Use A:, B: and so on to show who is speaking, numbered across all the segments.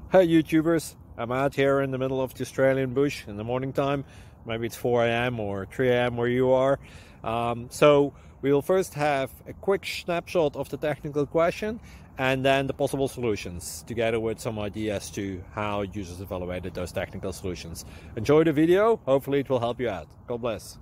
A: Hey YouTubers, I'm out here in the middle of the Australian bush in the morning time. Maybe it's 4 a.m. or 3 a.m. where you are. So we will first have a quick snapshot of the technical question and then the possible solutions, together with some ideas to how users evaluated those technical solutions. Enjoy the video, hopefully it will help you out. God bless.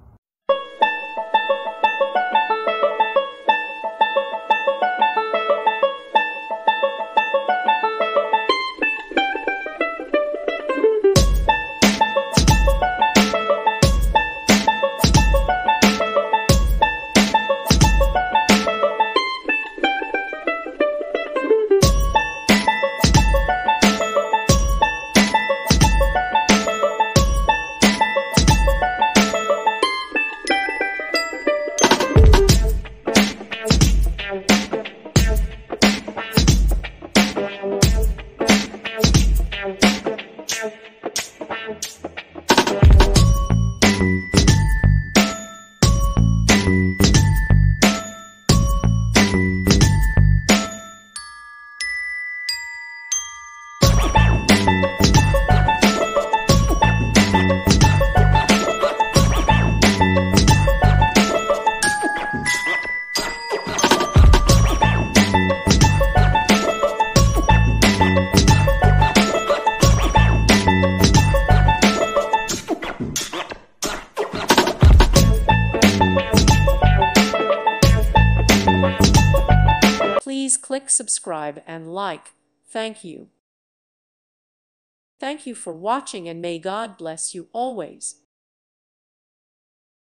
B: Please click subscribe and like. Thank you. Thank you for watching and may God bless you always.